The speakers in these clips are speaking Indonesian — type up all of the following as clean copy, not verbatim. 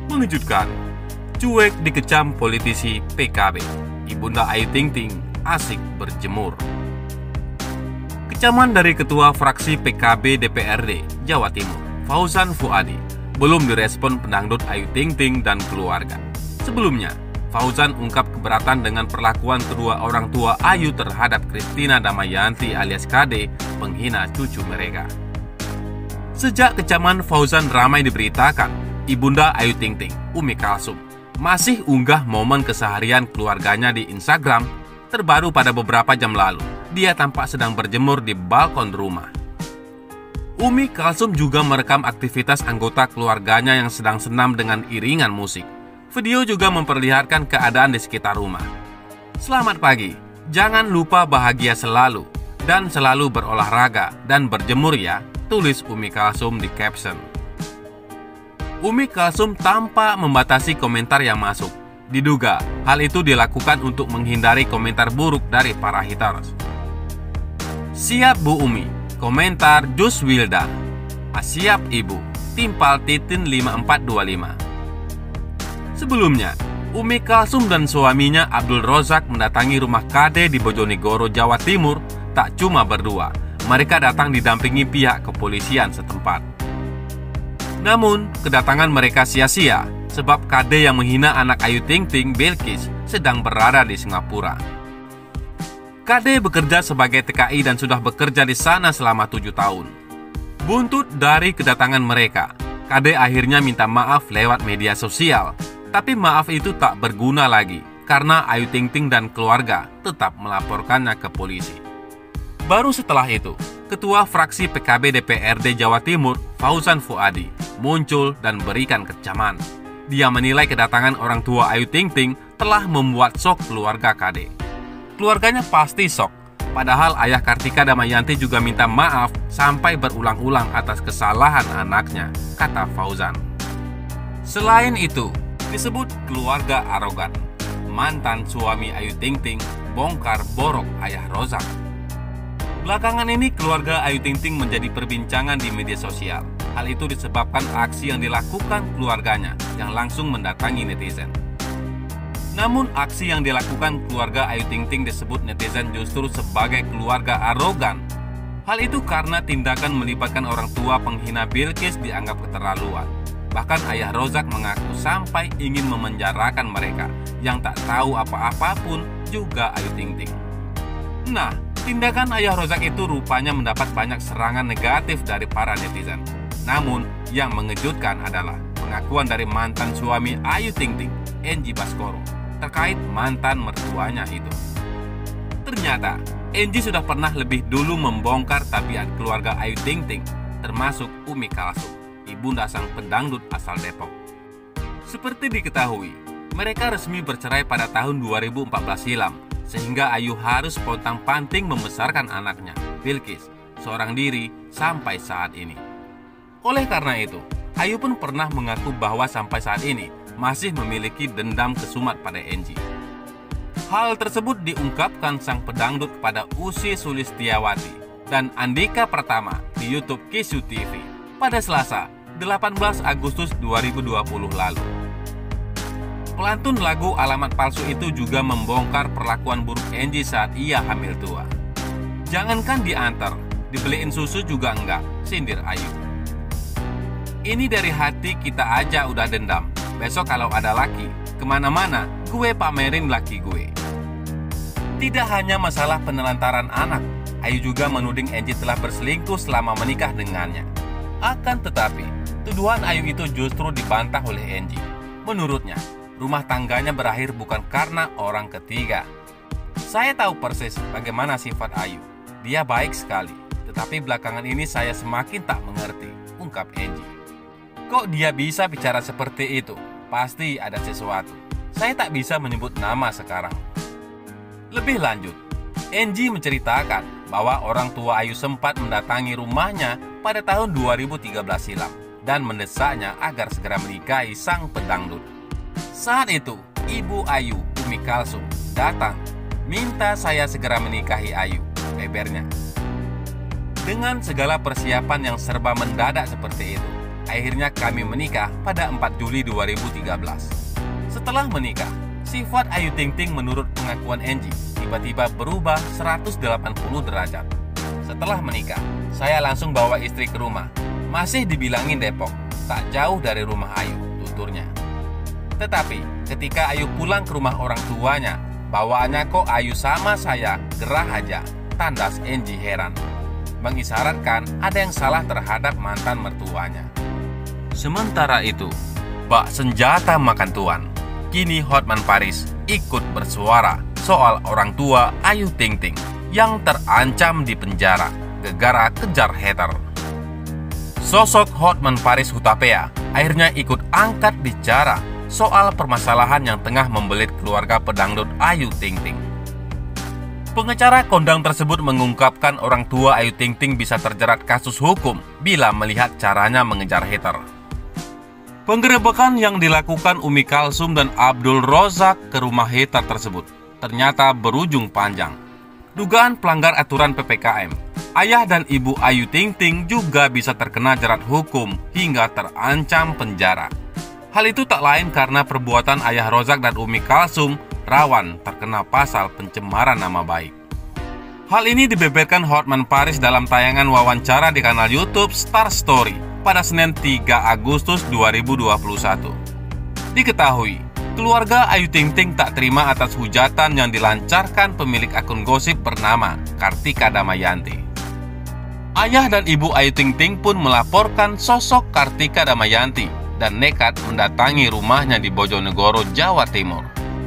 Mengejutkan, cuek dikecam politisi PKB. Ibunda Ayu Ting Ting asik berjemur. Kecaman dari Ketua Fraksi PKB DPRD Jawa Timur, Fauzan Fuadi, belum direspon pendangdut Ayu Ting Ting dan keluarga. Sebelumnya, Fauzan ungkap keberatan dengan perlakuan kedua orang tua Ayu terhadap Christina Damayanti alias KD, penghina cucu mereka. Sejak kecaman Fauzan ramai diberitakan, Ibunda Ayu Ting Ting, Umi Kalsum, masih unggah momen keseharian keluarganya di Instagram. Terbaru pada beberapa jam lalu, dia tampak sedang berjemur di balkon rumah. Umi Kalsum juga merekam aktivitas anggota keluarganya yang sedang senam dengan iringan musik. Video juga memperlihatkan keadaan di sekitar rumah. Selamat pagi, jangan lupa bahagia selalu, dan selalu berolahraga dan berjemur ya, tulis Umi Kalsum di caption. Umi Kalsum tampak membatasi komentar yang masuk. Diduga hal itu dilakukan untuk menghindari komentar buruk dari para haters. Siap Bu Umi, komentar Jus Wilda. Siap Ibu, timpal titin 5425. Sebelumnya, Umi Kalsum dan suaminya Abdul Rozak mendatangi rumah KD di Bojonegoro, Jawa Timur. Tak cuma berdua, mereka datang didampingi pihak kepolisian setempat. Namun, kedatangan mereka sia-sia sebab KD yang menghina anak Ayu Ting Ting, Bilkis, sedang berada di Singapura. KD bekerja sebagai TKI dan sudah bekerja di sana selama 7 tahun. Buntut dari kedatangan mereka, KD akhirnya minta maaf lewat media sosial. Tapi maaf itu tak berguna lagi karena Ayu Ting Ting dan keluarga tetap melaporkannya ke polisi. Baru setelah itu, Ketua Fraksi PKB DPRD Jawa Timur, Fauzan Fuadi, muncul dan berikan kecaman. Dia menilai kedatangan orang tua Ayu Ting Ting telah membuat shock keluarga KD. Keluarganya pasti shock, padahal ayah Kartika Damayanti juga minta maaf sampai berulang-ulang atas kesalahan anaknya, kata Fauzan. Selain itu, disebut keluarga arogan. Mantan suami Ayu Ting Ting bongkar borok ayah Rozak. Belakangan ini keluarga Ayu Ting Ting menjadi perbincangan di media sosial. Hal itu disebabkan aksi yang dilakukan keluarganya yang langsung mendatangi netizen. Namun aksi yang dilakukan keluarga Ayu Ting Ting disebut netizen justru sebagai keluarga arogan. Hal itu karena tindakan melibatkan orang tua penghina Bilkis dianggap keterlaluan. Bahkan ayah Rozak mengaku sampai ingin memenjarakan mereka yang tak tahu apa-apa pun juga Ayu Ting Ting. Nah, tindakan ayah Rozak itu rupanya mendapat banyak serangan negatif dari para netizen. Namun, yang mengejutkan adalah pengakuan dari mantan suami Ayu Ting Ting, Enji Baskoro, terkait mantan mertuanya itu. Ternyata, Enji sudah pernah lebih dulu membongkar tabiat keluarga Ayu Ting Ting, termasuk Umi Kalsum, ibunda sang pendangdut asal Depok. Seperti diketahui, mereka resmi bercerai pada tahun 2014 silam, sehingga Ayu harus pontang-panting membesarkan anaknya, Bilkis, seorang diri sampai saat ini. Oleh karena itu, Ayu pun pernah mengaku bahwa sampai saat ini masih memiliki dendam kesumat pada Enji. Hal tersebut diungkapkan sang pedangdut kepada Usi Sulistiawati dan Andika Pratama di YouTube Kisu TV pada Selasa, 18 Agustus 2020 lalu. Pelantun lagu Alamat Palsu itu juga membongkar perlakuan buruk Enji saat ia hamil tua. Jangankan diantar, dibeliin susu juga enggak, sindir Ayu. Ini dari hati kita aja udah dendam. Besok kalau ada laki, kemana-mana gue pamerin laki gue. Tidak hanya masalah penelantaran anak, Ayu juga menuding Enji telah berselingkuh selama menikah dengannya. Akan tetapi, tuduhan Ayu itu justru dibantah oleh Enji. Menurutnya, rumah tangganya berakhir bukan karena orang ketiga. Saya tahu persis bagaimana sifat Ayu. Dia baik sekali, tetapi belakangan ini saya semakin tak mengerti, ungkap Enji. Kok dia bisa bicara seperti itu? Pasti ada sesuatu. Saya tak bisa menyebut nama sekarang. Lebih lanjut, Enji menceritakan bahwa orang tua Ayu sempat mendatangi rumahnya pada tahun 2013 silam dan mendesaknya agar segera menikahi sang pedangdut. Saat itu, ibu Ayu, Umi Kalsum, datang minta saya segera menikahi Ayu, bebernya. Dengan segala persiapan yang serba mendadak seperti itu, akhirnya kami menikah pada 4 Juli 2013. Setelah menikah, sifat Ayu Ting Ting menurut pengakuan Angie tiba-tiba berubah 180 derajat. Setelah menikah, saya langsung bawa istri ke rumah. Masih dibilangin Depok, tak jauh dari rumah Ayu, tuturnya. Tetapi ketika Ayu pulang ke rumah orang tuanya, bawaannya kok Ayu sama saya, gerah aja, tandas Angie heran. Mengisyaratkan ada yang salah terhadap mantan mertuanya. Sementara itu, bak senjata makan tuan. Kini Hotman Paris ikut bersuara soal orang tua Ayu Ting Ting yang terancam di penjara gara-gara kejar hater. Sosok Hotman Paris Hutapea akhirnya ikut angkat bicara soal permasalahan yang tengah membelit keluarga pedangdut Ayu Ting Ting. Pengacara kondang tersebut mengungkapkan orang tua Ayu Ting Ting bisa terjerat kasus hukum bila melihat caranya mengejar hater. Penggerebekan yang dilakukan Umi Kalsum dan Abdul Rozak ke rumah hater tersebut ternyata berujung panjang. Dugaan pelanggar aturan PPKM, ayah dan ibu Ayu Ting Ting juga bisa terkena jerat hukum hingga terancam penjara. Hal itu tak lain karena perbuatan ayah Rozak dan Umi Kalsum rawan terkena pasal pencemaran nama baik. Hal ini dibeberkan Hotman Paris dalam tayangan wawancara di kanal YouTube Star Story pada Senin 3 Agustus 2021. Diketahui, keluarga Ayu Ting Ting tak terima atas hujatan yang dilancarkan pemilik akun gosip bernama Kartika Damayanti. Ayah dan ibu Ayu Ting Ting pun melaporkan sosok Kartika Damayanti dan nekat mendatangi rumahnya di Bojonegoro, Jawa Timur.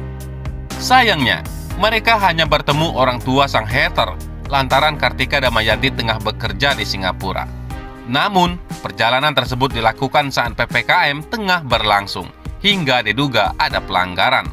Sayangnya, mereka hanya bertemu orang tua sang hater lantaran Kartika Damayanti tengah bekerja di Singapura. Namun, perjalanan tersebut dilakukan saat PPKM tengah berlangsung, hingga diduga ada pelanggaran.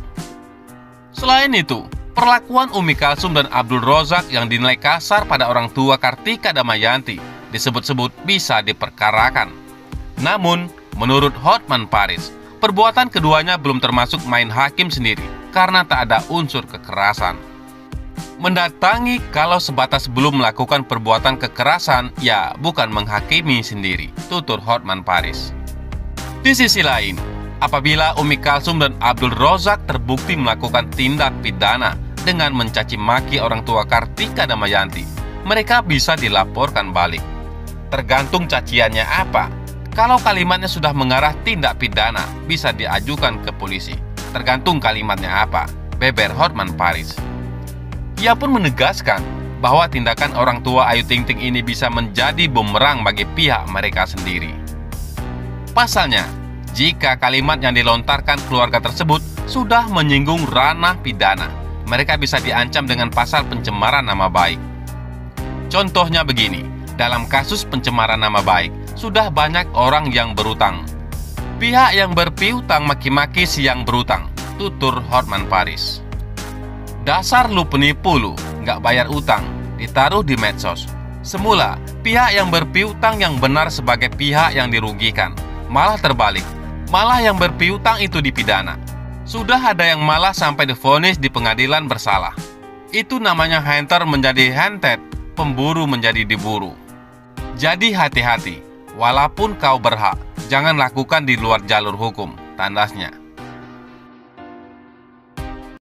Selain itu, perlakuan Umi Kalsum dan Abdul Rozak yang dinilai kasar pada orang tua Kartika Damayanti disebut-sebut bisa diperkarakan. Namun, menurut Hotman Paris, perbuatan keduanya belum termasuk main hakim sendiri karena tak ada unsur kekerasan. Mendatangi kalau sebatas belum melakukan perbuatan kekerasan, ya bukan menghakimi sendiri, tutur Hotman Paris. Di sisi lain, apabila Umi Kalsum dan Abdul Rozak terbukti melakukan tindak pidana dengan mencaci maki orang tua Kartika Damayanti, mereka bisa dilaporkan balik. Tergantung caciannya apa. Kalau kalimatnya sudah mengarah tindak pidana, bisa diajukan ke polisi. Tergantung kalimatnya apa, beber Hotman Paris. Ia pun menegaskan bahwa tindakan orang tua Ayu Ting Ting ini bisa menjadi bumerang bagi pihak mereka sendiri. Pasalnya, jika kalimat yang dilontarkan keluarga tersebut sudah menyinggung ranah pidana, mereka bisa diancam dengan pasal pencemaran nama baik. Contohnya begini, dalam kasus pencemaran nama baik, sudah banyak orang yang berutang. Pihak yang berpiutang maki-maki si yang berutang, tutur Hotman Paris. Dasar lu penipu lu, nggak bayar utang, ditaruh di medsos. Semula, pihak yang berpiutang yang benar sebagai pihak yang dirugikan. Malah terbalik, malah yang berpiutang itu dipidana. Sudah ada yang malah sampai divonis di pengadilan bersalah. Itu namanya hunter menjadi hunted, pemburu menjadi diburu. Jadi hati-hati, walaupun kau berhak, jangan lakukan di luar jalur hukum, tandasnya.